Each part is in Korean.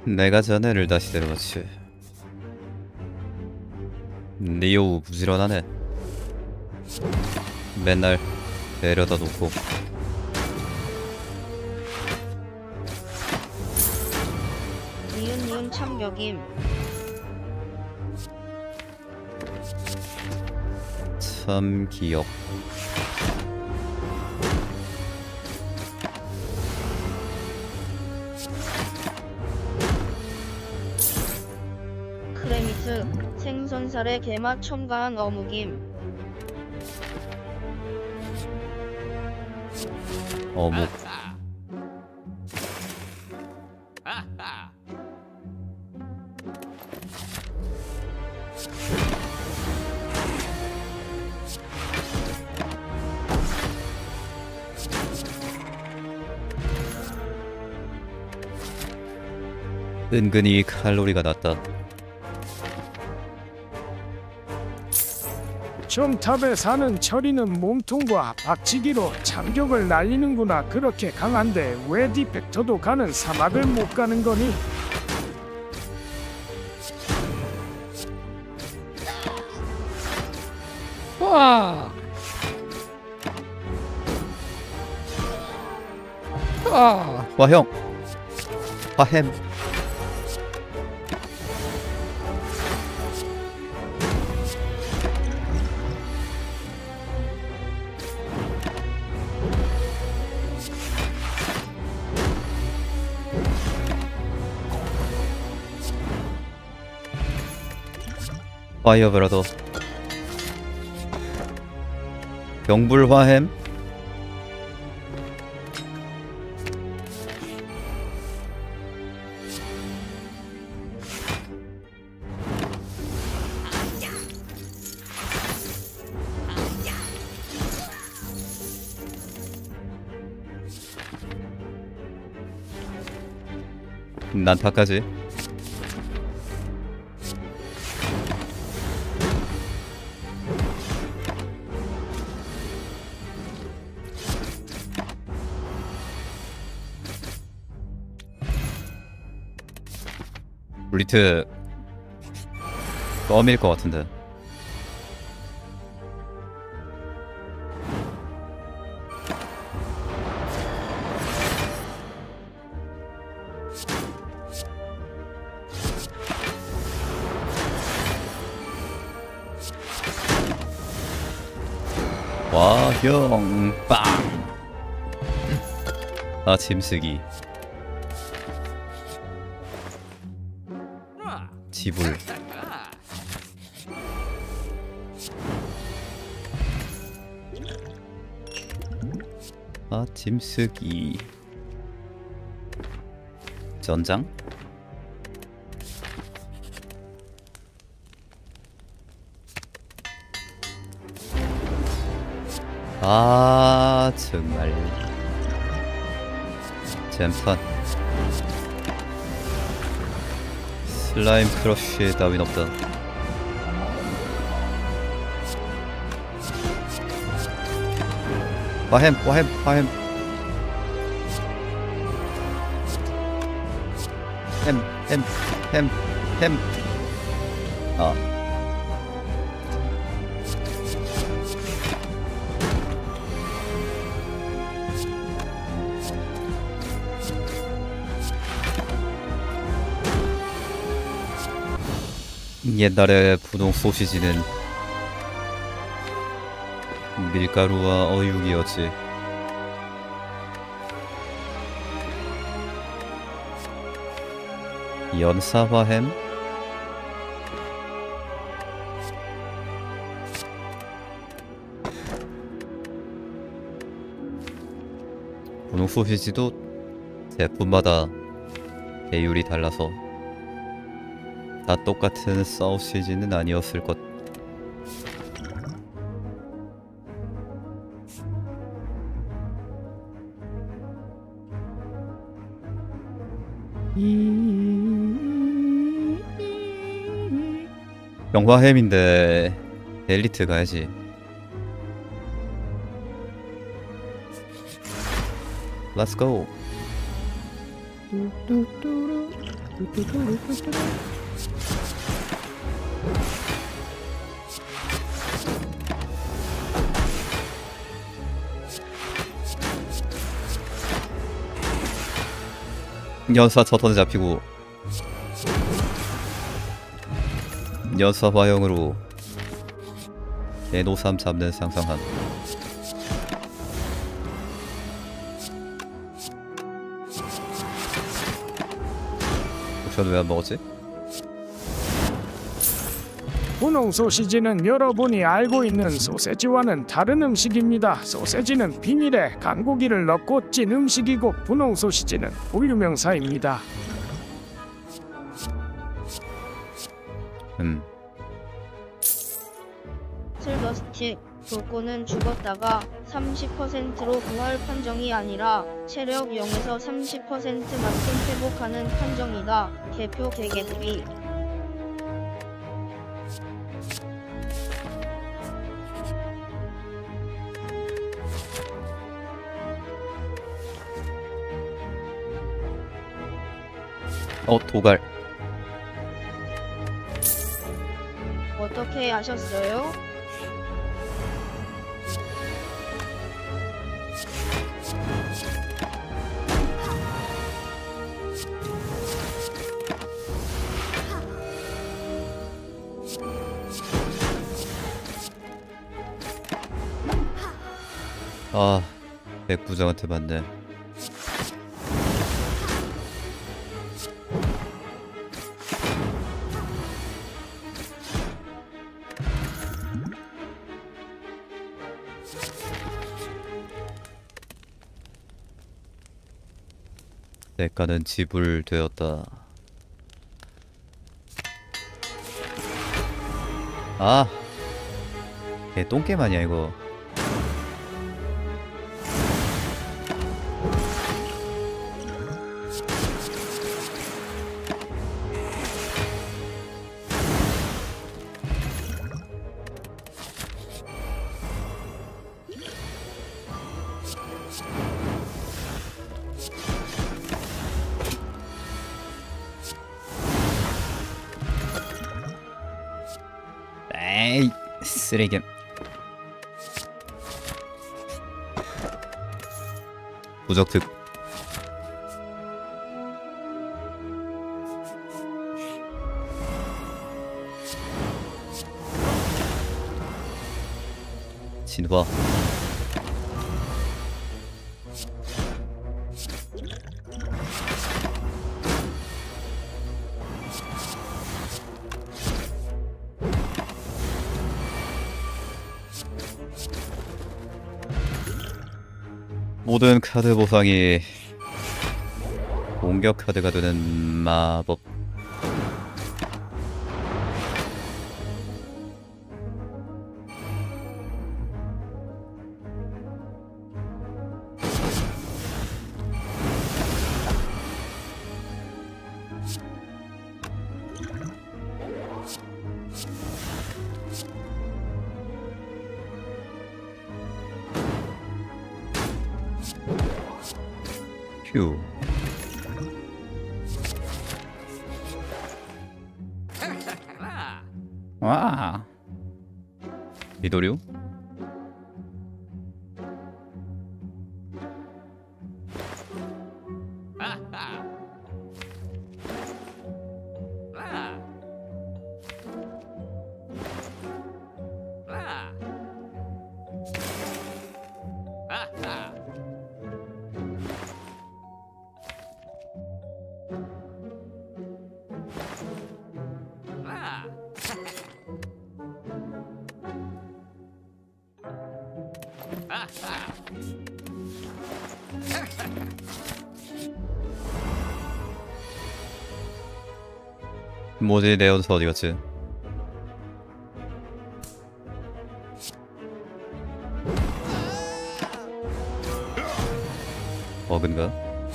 내가 자네를 다시 데려갔지. 리오우 부지런하네. 맨날 데려다 놓고. 니은니은 참격임. 참 기억. 크레미트 생선살에 게맛 첨가한 어묵임. 어묵. 은근히 칼로리가 낮다. 점탑에 사는 철이는 몸통과 박치기로 참격을 날리는구나. 그렇게 강한데 왜 디펙터도 가는 사막을 못 가는 거니? 와! 아! 화형. 화햄. 파이어 브라더. 병불화햄. 난타까지. 블리트 껌일 것 같은데. 와형 빵. 아침 쓰기. 지불. 아침 쓰기. 전장. 아 정말 잼판. 슬라임 크러쉬 따윈 없다. 화햄 화햄 화햄. 햄. 아 옛날에 분홍 소시지는 밀가루와 어육이었지. 연사화햄? 분홍 소시지도 제품마다 배율이 달라서 다 똑같은 소시지는 아니었을 것. 영화햄인데 엘리트 가야지. Let's go. 연사 첫 턴에 잡히고 연사 화형으로 개노삼 잡는 상상함. 옵션 왜 안 먹었지? 분홍 소시지는 여러분이 알고 있는 소세지와는 다른 음식입니다. 소세지는 비닐에 간고기를 넣고 찐 음식이고 분홍 소시지는 분류명사입니다. 슬버스틱 조코는 죽었다가 30%로 부활 판정이 아니라 체력 0에서 30%만큼 회복하는 판정이다. 개표 개개비. 도갈. 어떻게 아셨어요? 아, 백부장한테 맞네. 대가는 지불되었다. 아, 개 똥겜 아니야 이거. 에이, 쓰레기. 무적특. 진화. 모든 카드 보상이 공격 카드가 되는 마법. 휴. 와. 미도류? 뭐지, 내 연수 어디 갔지? 버그인가?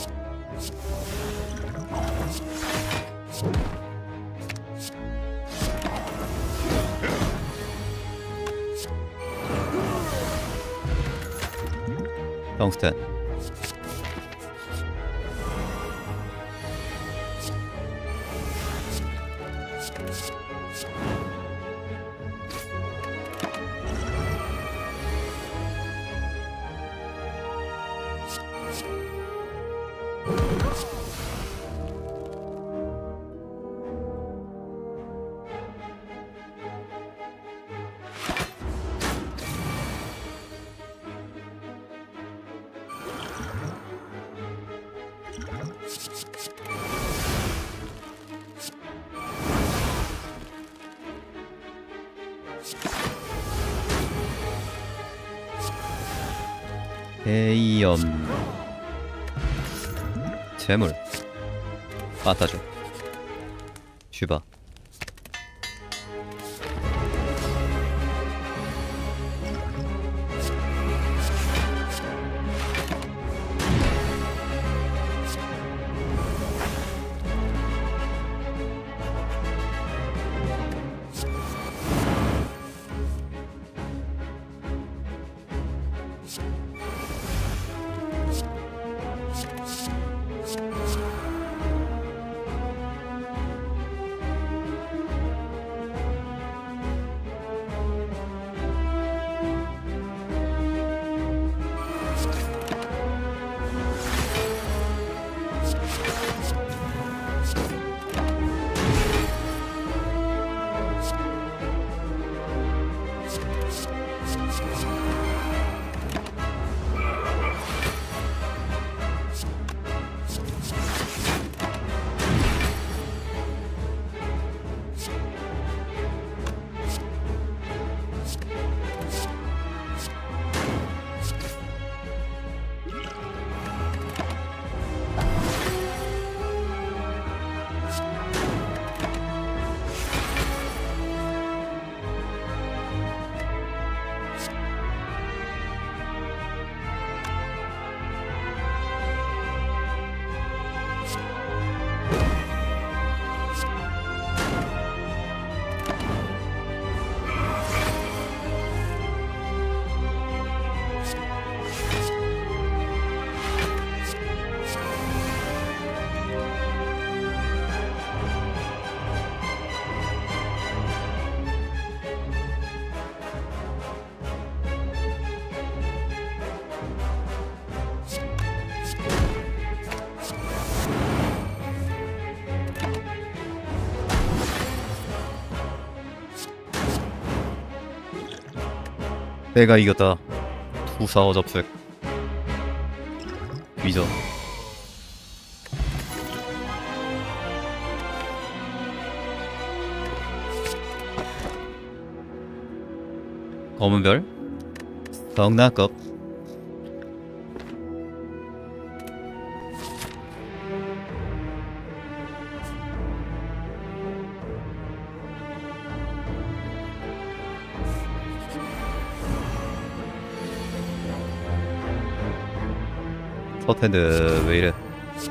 텅스텐. 대이연 재물 빠따줘 슈바 내가 이겼다. 투사어 접색 뒤져. 검은별 성나급 서텐드 왜 이래?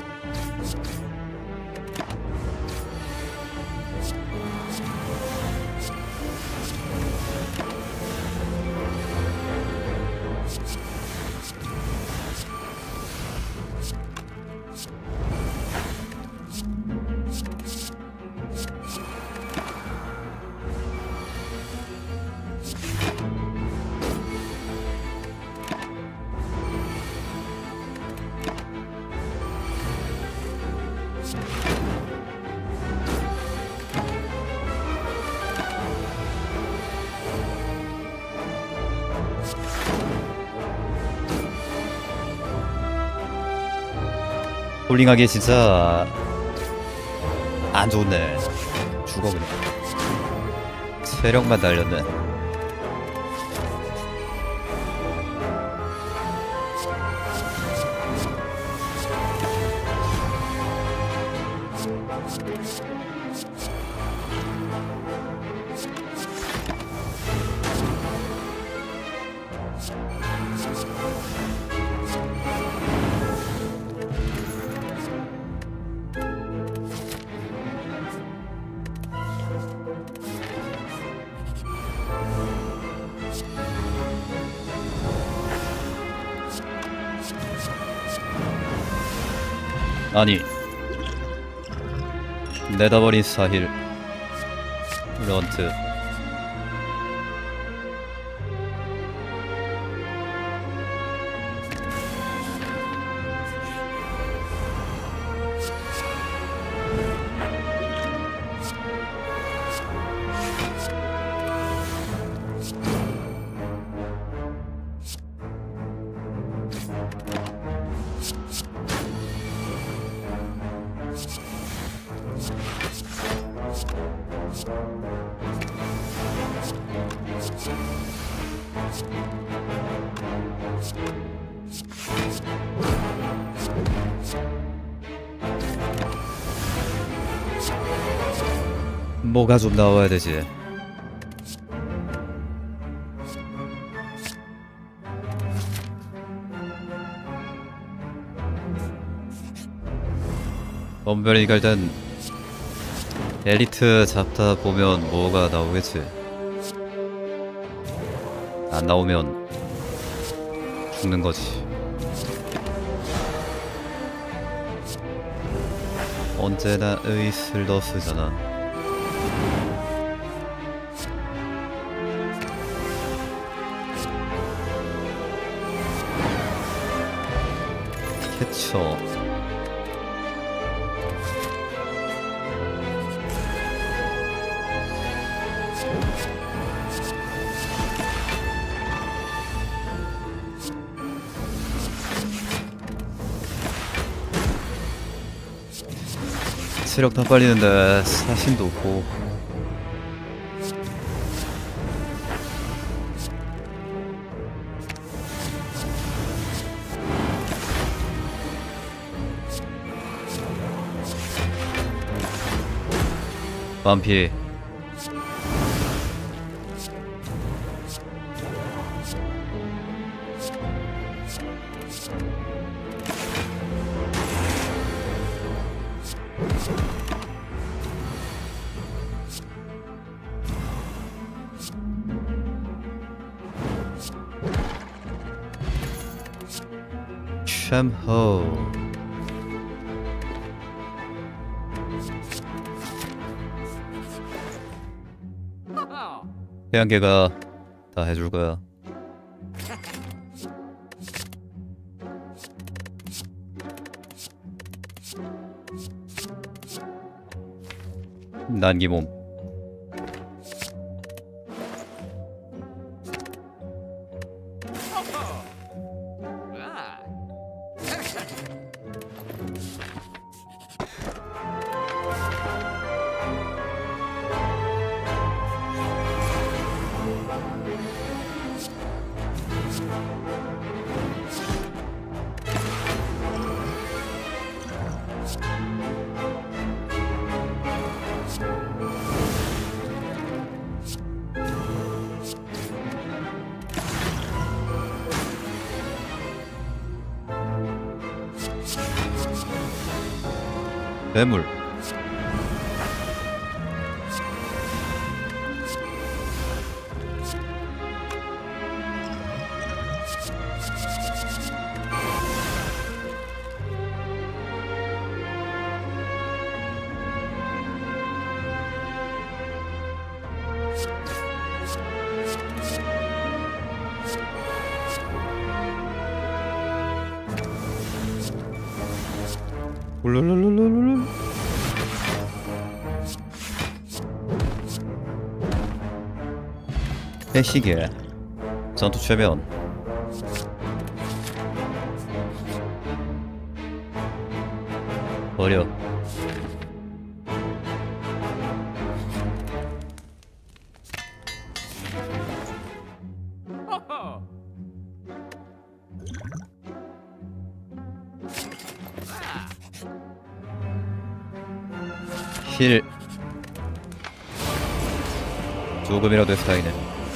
홀링하기 진짜 안 좋네. 죽어 그냥. 체력만 달렸네. 아니 내다버린 사힐 런트 뭐가 좀 나와야 되지. 엄별히가 일단 엘리트 잡다 보면 뭐가 나오겠지. 안 나오면 죽는 거지. 언제나 의스를 더 쓰잖아. 캐쳐. 체력 다 빨리는데 사신도 없고. 반피. 샴호. 태양계가 다 해줄 거야. 난기몸. 괴물. 울룰룰룰룰. 해시계. 전투 최면. 버려. 힐. 조금이라도 스타이네.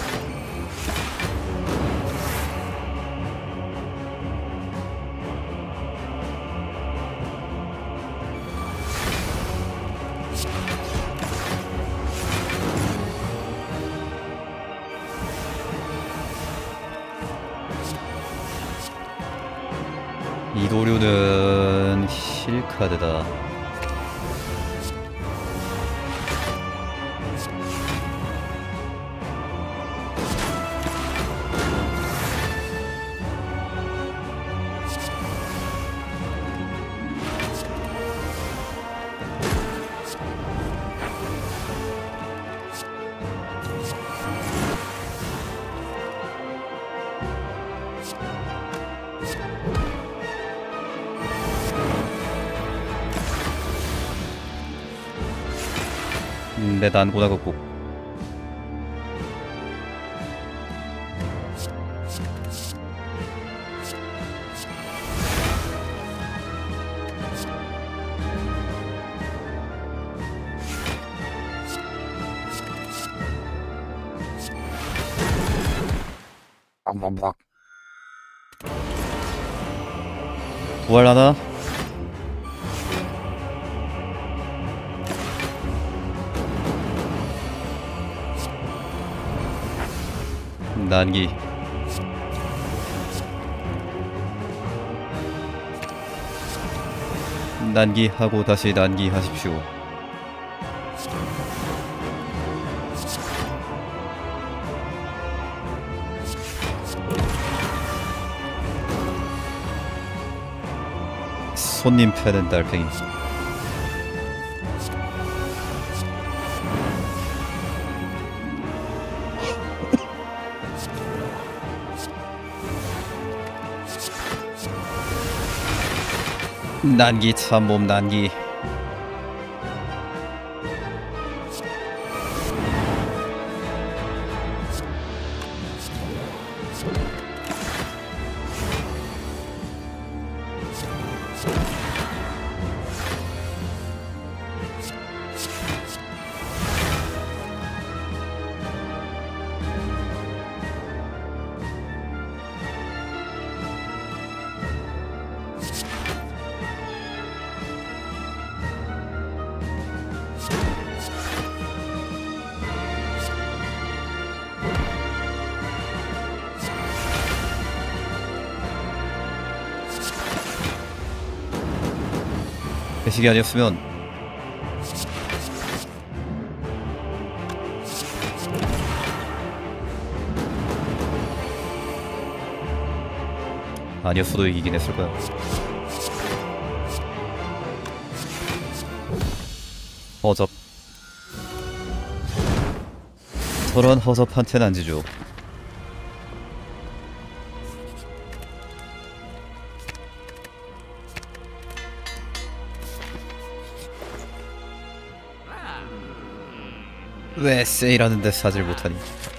이도류는 힐카드다. 내 난고나 극복. 부활하나? 난기. 난기하고 다시 난기하십시오. 손님 패는 달팽이. 난기 참몸 난기. 배식이 아니었으면 아니었어도 이기긴 했을 거야. 허접. 저런 허접한테는 안 지죠. 왜 세일하는데 사질 못하니?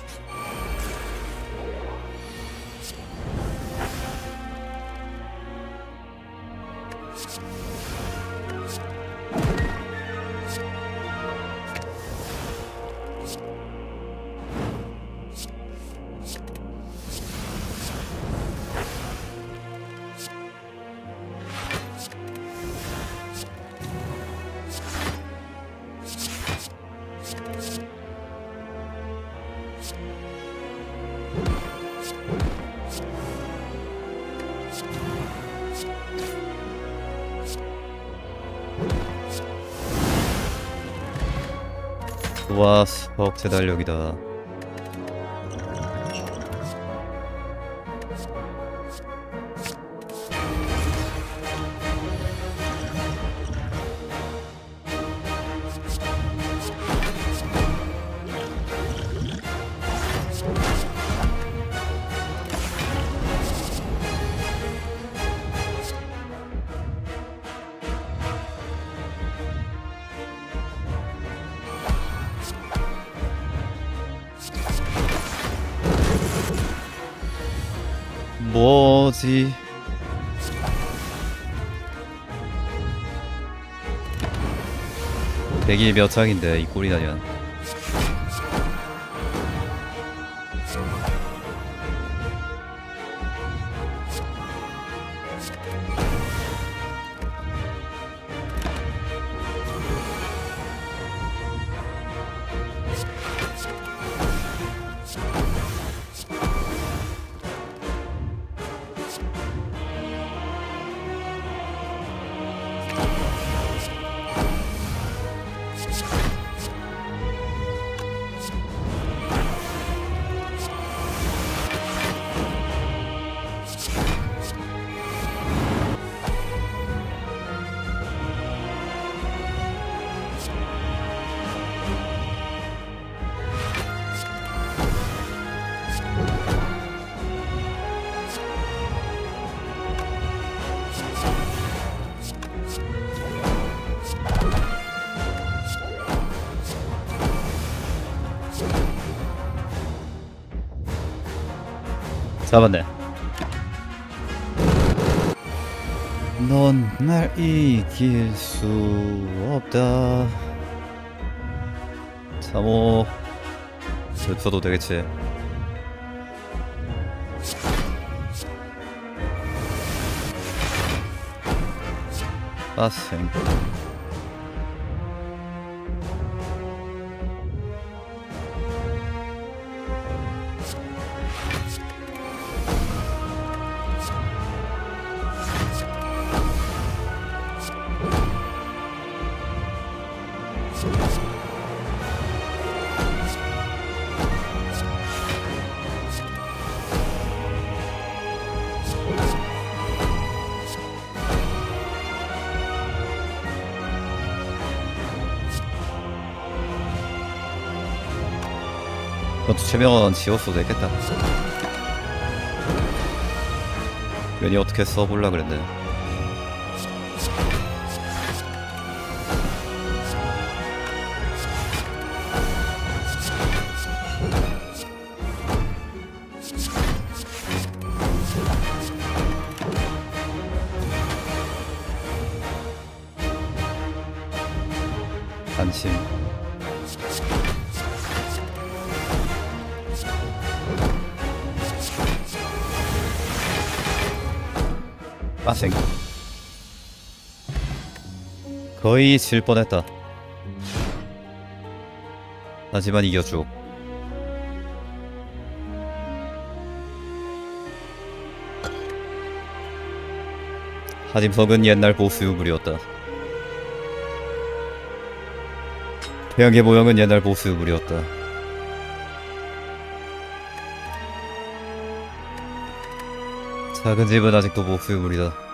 와, 석재 달력이다. 뭐지? 백일 몇 장인데 이 꼴이다냐. 잡았네. 넌 날 이길 수 없다. 참어. 없어도 되겠지. 빠생. 그것도 최명은 지웠어도 되겠다. 괜히 어떻게 써볼라 그랬네. 안심. 빠생. 거의 질 뻔했다. 하지만 이겨줘. 하짐석은 옛날 보스 유물이었다. 태양의 모형은 옛날 보스 유물이었다. 작은 집은 아직도 보스 유물이다.